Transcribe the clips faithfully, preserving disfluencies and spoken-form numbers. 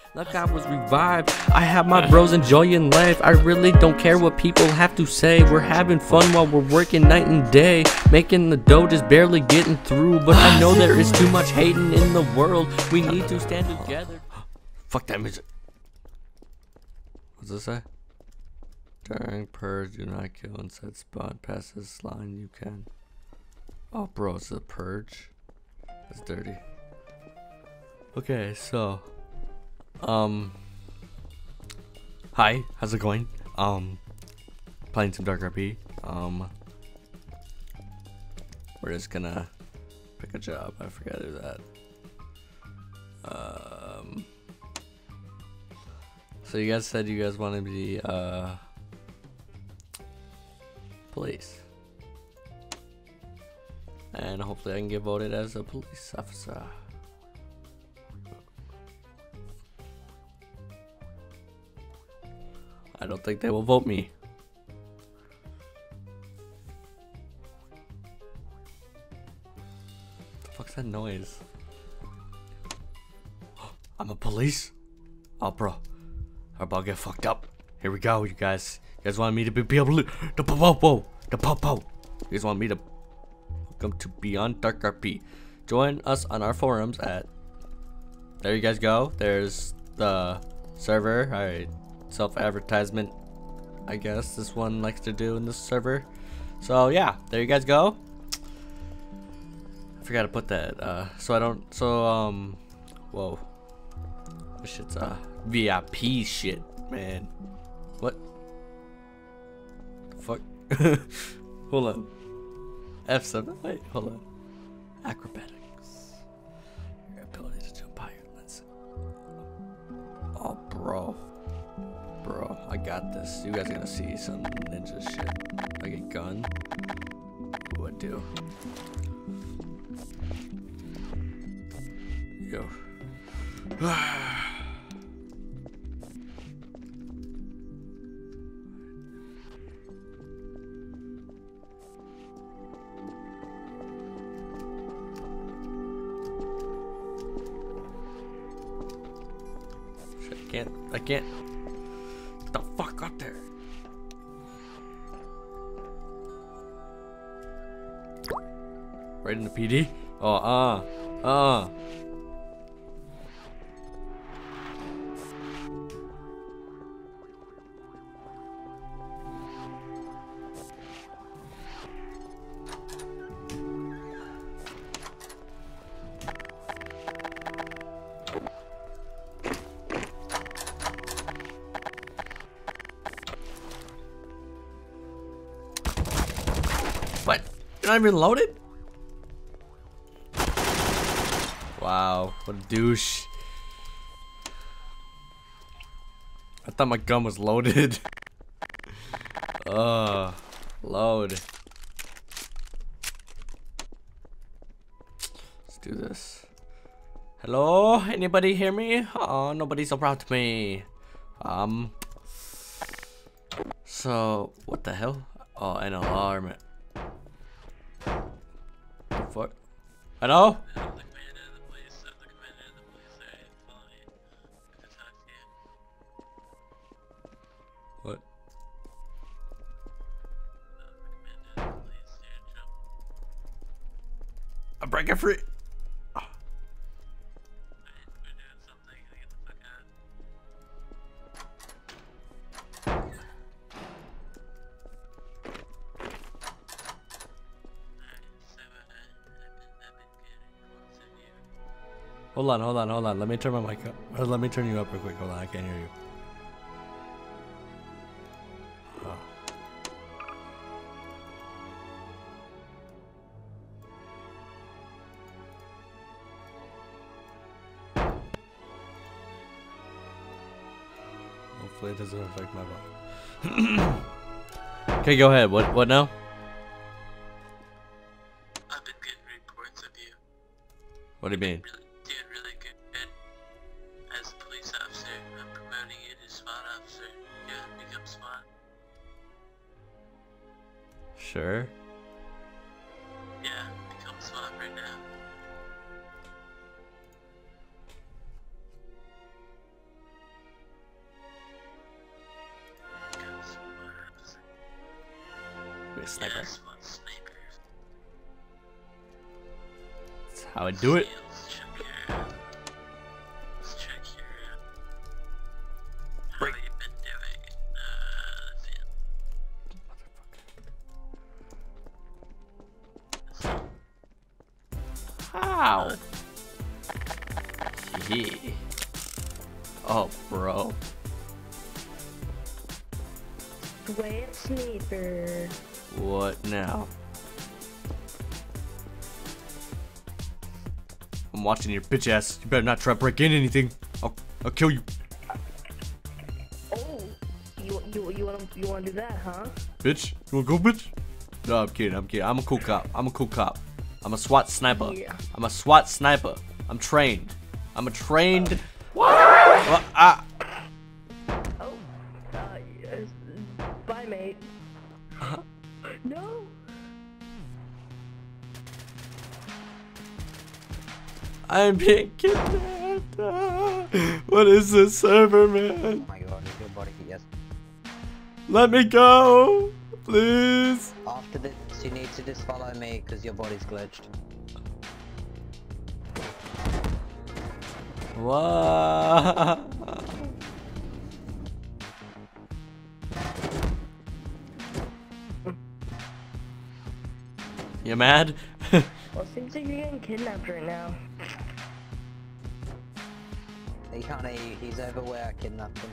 Like I was revived. I have my bros enjoying life. I really don't care what people have to say. We're having fun while we're working night and day. Making the dough, just barely getting through. But I know there is too much hating in the world. We need to stand together. Fuck that music. What's this say? During purge, do not kill inside spot. Past this line, you can. Oh, bro, it's a purge. That's dirty. Okay, so. Um. Hi, how's it going? Um. Playing some DarkRP. Um. We're just gonna pick a job. I forgot to do that. Um. So you guys said you guys wanted to be uh. police. And hopefully I can get voted as a police officer. I don't think they will vote me. What the fuck's that noise? I'm a police? Oh, bro. I'm about to get fucked up. Here we go, you guys. You guys want me to be, be able to... The po-po-po! The po-po! You guys want me to... Welcome to Beyond DarkRP. Join us on our forums at... There you guys go. There's the server. Alright. Self-advertisement, I guess this one likes to do in this server. So yeah, there you guys go. I forgot to put that. Uh, so I don't... So, um... Whoa. This shit's uh, V I P shit, man. What? The fuck? Hold on. F seven? Wait, hold on. Acrobatics. Your ability to jump higher. Let's see. Oh, bro. Bro, I got this. You guys are gonna see some ninja shit. Like a gun. What do? Yo. I can't, I can't. What the fuck up there? Right in the P D? Oh, uh, uh. What? You're not even loaded? Wow, what a douche. I thought my gun was loaded. Ugh, load. Let's do this. Hello? Anybody hear me? Oh, nobody's so proud to me. Um. So, what the hell? Oh, an alarm. Fuck. Hello? What? I'm breaking free. Oh. Hold on, hold on, hold on. Let me turn my mic up. Or let me turn you up real quick. Hold on, I can't hear you. Oh. Hopefully it doesn't affect my volume. Okay, go ahead. What what now? I've been getting reports of you. What do you mean? Really, doing really good as a police officer. I'm promoting you to SWAT officer. You want to become SWAT? Sure. Yeah, become SWAT right now. be a sniper. Yeah, SWAT sniper. That's how I do it. Okay, let's check your. Let's check your. How Break. you been doing? Uh, How? Yeah. Oh, bro. Wet sniper. What now? I'm watching your bitch ass. You better not try to break in anything. I'll, I'll kill you, Oh, you you you want you want to do that, huh? bitch. You wanna go, bitch? No, I'm kidding. I'm kidding. I'm a cool cop. I'm a cool cop. I'm a SWAT sniper. Yeah. I'm a SWAT sniper. I'm trained. I'm a trained. What? Well, ah. Oh, uh, yes. Bye, mate. No. I'm being kidnapped. Ah. What is this server, man? Oh my god, is your body yes. Let me go, please. After this, you need to just follow me because your body's glitched. What? You mad? Well, seems like you're getting kidnapped right now. He can't hear you, he's over where I kidnapped him.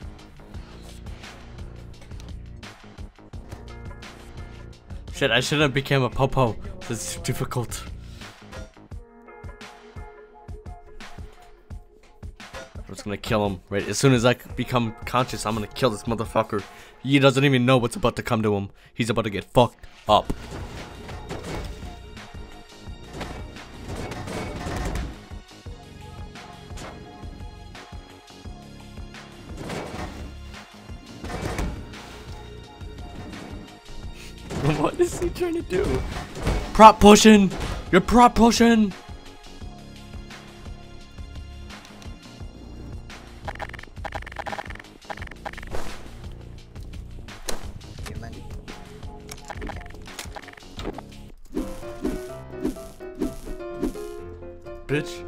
Shit, I shouldn't have become a popo. This is difficult. I'm just gonna kill him, right? As soon as I become conscious, I'm gonna kill this motherfucker. He doesn't even know what's about to come to him. He's about to get fucked up. What is he trying to do? Prop pushing! You're prop pushing! Human. Bitch.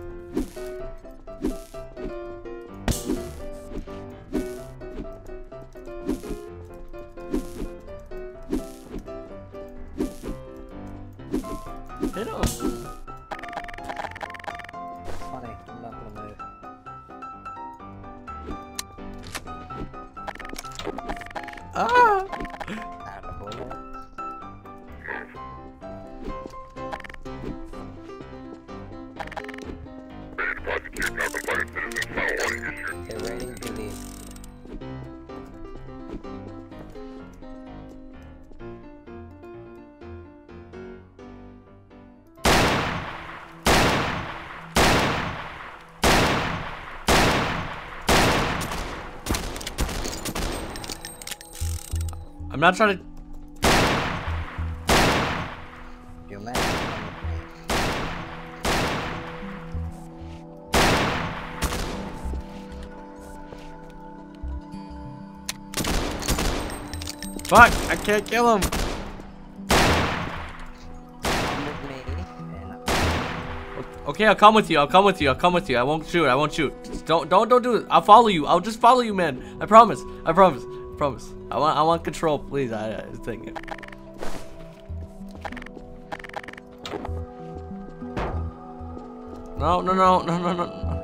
Hit him. It's funny, I'm not gonna move. Ah! Out of bullets. They're raiding Billy. I'm not trying to. Your man is Fuck! I can't kill him! come with me. And Okay, I'll come with you. I'll come with you. I'll come with you. I won't shoot. I won't shoot. Just don't, don't, don't do it. I'll follow you. I'll just follow you, man. I promise. I promise. I promise. I want, I want control, please. I, I think. No, no, no, no, no, no.